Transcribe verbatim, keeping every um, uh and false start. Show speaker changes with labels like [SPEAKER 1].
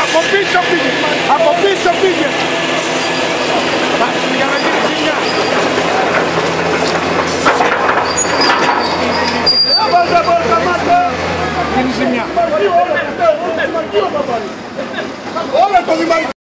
[SPEAKER 1] Από πίσω πήγε. Από πίσω πήγε. Για να γίνει ζημιά. Βάλτε μπόρκα μάτε. Γίνει ζημιά. Όλα το δημαρχείο.